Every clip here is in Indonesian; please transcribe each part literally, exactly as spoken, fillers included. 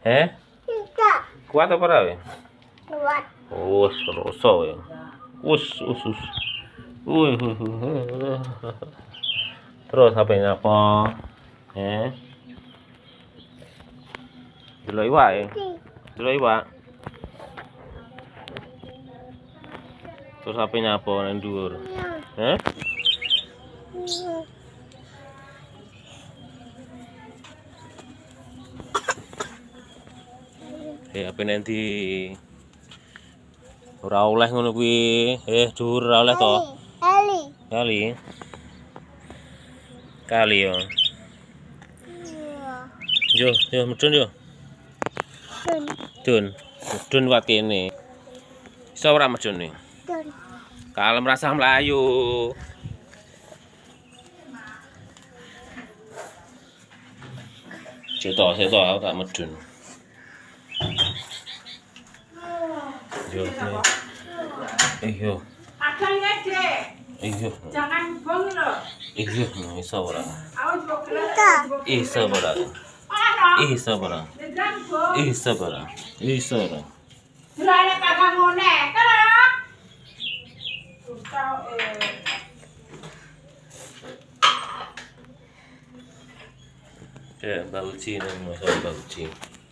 Eh? Kuat apa ora we? Kuat. Wes rasa we. Wes us us. Wih. Terus H P-nya apa? Eh? Delok iwak ya? Delok iwak. Terus H P-nya apa nang dhuwur? Eh? Eh, H P nanti ora oleh ngono kuwi. Eh, dhuwur ora oleh to. Kali. Kali. Kali yo. Yo, yo medun yo. Dun. Dun. Medun wat kene. Iso ora medun nih? Dun. Kalem rasa mlayu. Cetok, cetok aku tak medun. Yo. Eh yo. Adanya dek. Iyo. Jangan bong loh. Iyo, iso ora? Awas bong Iso ora? Iso ora? Iso ora? Iso ora? Jelane kakak ngone, kan? Tau eh. Ya, bauci nang masa bauci.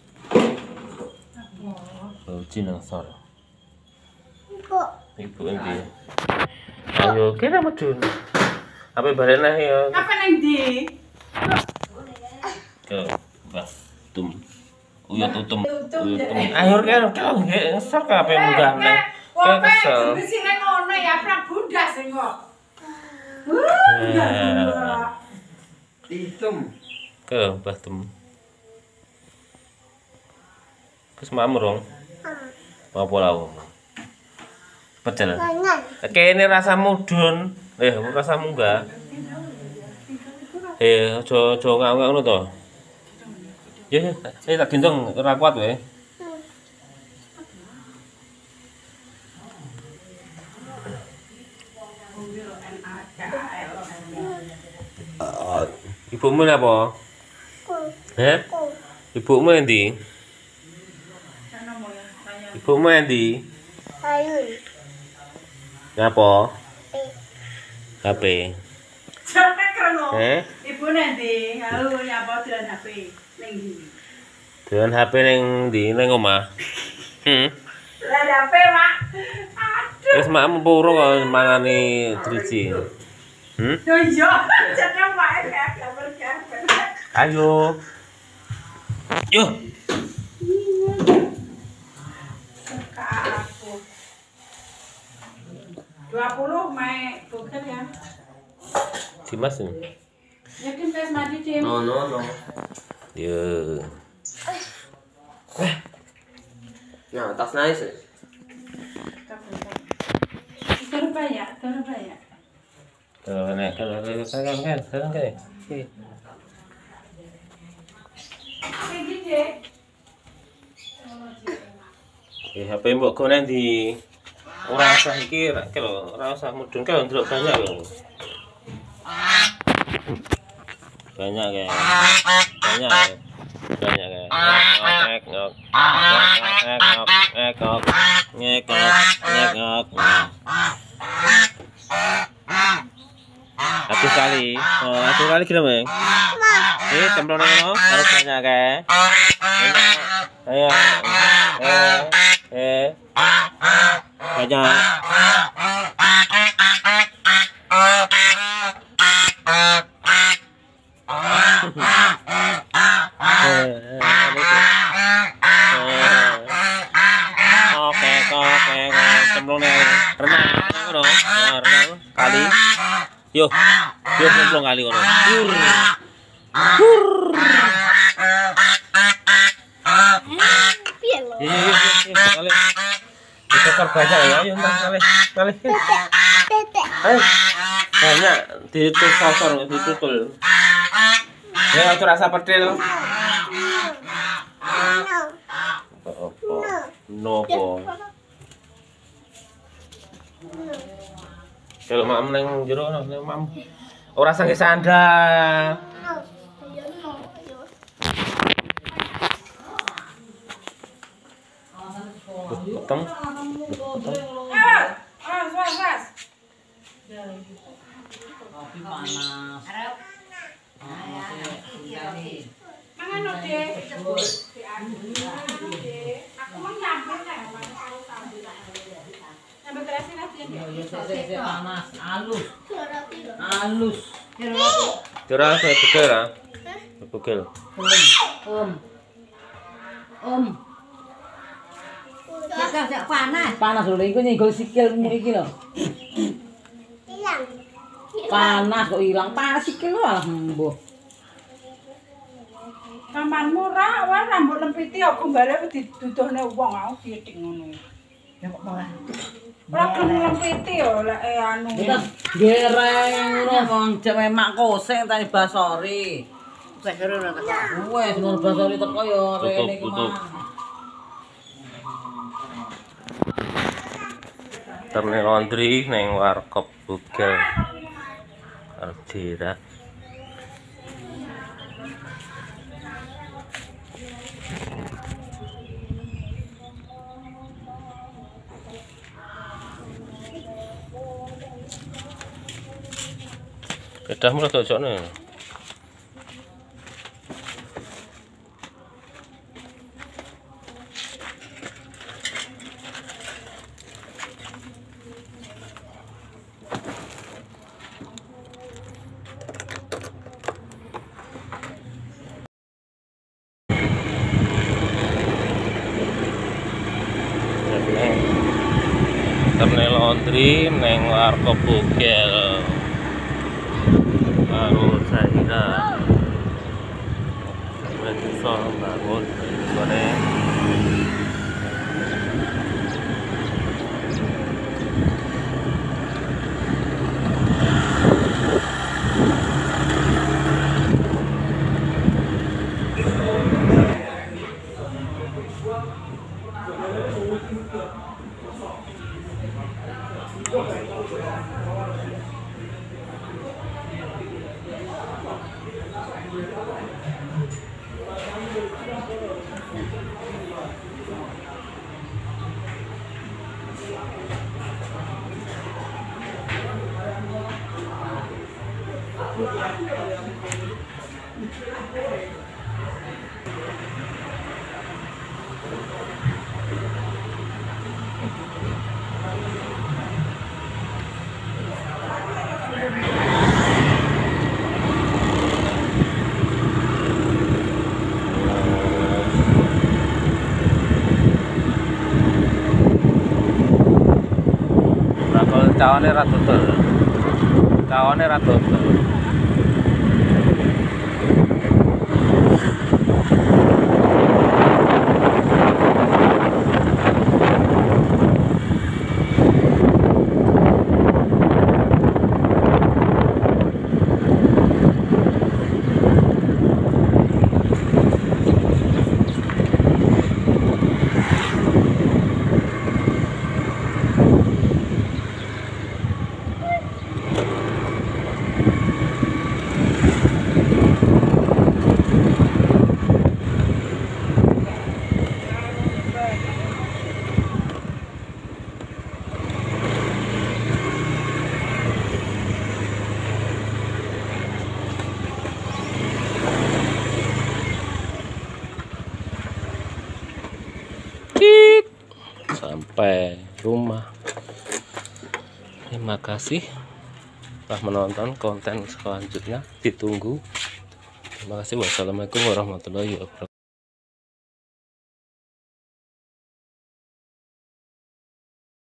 Bauci nang sor. Ibu. Ibu endi? Ayo, kene medun. Apa balik nah ya? Apa nang ndi? Ke, Mbah, tum. Uyut utum. Uyutum. Ayo kan kok nggih ngesor kabeh munggah neh. Kayak kesel. Wong sing ngono ya Prabu ndas sing kok. Hitam. Ke, Mbah tum. Kes mamrong. Apa lawo? Pecel. Kene rasa mudun. Eh, rasa munggah. Eh, aja aja ngawak ngono to. Ya, ya, eh tak gendong ora kuat wae. Ibumu napa? Heh? Ibumu endi? Ibumu endi? Ayun. Ngapa? H P. Jangan krungu. Eh? Ibu nanti, halo nyapa dolan H P ning ndi? Dolan H P ning ndi? Ning omah. Hmm. Dolan H P, Mak. Aduh. Wis makmu purung kok mangani driji. Hmm? Yo iya, jeneng wae gambar-gambar. Ayo. Yo. Aku. dua puluh Mei bukan ya? Dimas ini. Yakin tes mandi, Dim? No, no, no. Yo. Nah, tas nice. Taruh banyak, taruh banyak. Tuh, nek kalau kan kan kan kan. Kayak gitu. Eh, H P mbok go nang ndi? Ora usah iki, ora lho, ora usah mudun kan ndelok banyak lho. Banyak kayak. Banyak. Ya. Banyak kayak. Ngek ngok. Ngek ngok. Ngek ngok. Ngek ngok. Habis kali. Oh, habis kali kira Bang. Eh, cemplung ngono, harus banyak kayak. Ayo. Eh. Eh. Banyak. Oke, oke, cemplung nih. Renang, renang, renang, renang kali. Yo, yo cemplung kali kono. Hur. Hur. Iya, iya, iya, kali. Dikekor banyak ya, ayo ntar kali, kali. Ayo, banyak ditutul, ditutul. Ya, itu rasa pedil. Nopo. Kalau mam neng jero neng mam. Ora sange sandal. Peteng. Peteng. Ah, ah, suas, suas. Kopi panas. Mangan no, Dek. Aku mau nyambel nek karo sambel. Nyambel terasi nanti ya. Ya sik panas, halus. Halus. Kira saya pegel ah. Pegel. Om. Om. Udah. Cek panas. Panas lho, iku nyenggol sikilmu iki lho. Hilang. Panas kok ilang, panas sikil lho alah mbuh. Kamarmu ra, wae rambut lempiti aku bare diduduhne wong aku diethik ngono. Ya kok malah. Ora gelem lempiti yo lek eh, anu. Kita gereng ngono wong cewek mak koseng tani basori. Basori ora teko. Wes ngono basori teko yo rene iki Tutup, tutup. mah. Terne laundry neng warkop Bugel. Aldira. Kedah mulai cocoknya. Terne laundry neng warkop Bugel. Baru saya bisa bangun goreng. Cawane ra tutul. Cawane ra tutul. Sampai rumah. Terima kasih telah menonton konten selanjutnya. Ditunggu. Terima kasih. Wassalamualaikum warahmatullahi wabarakatuh.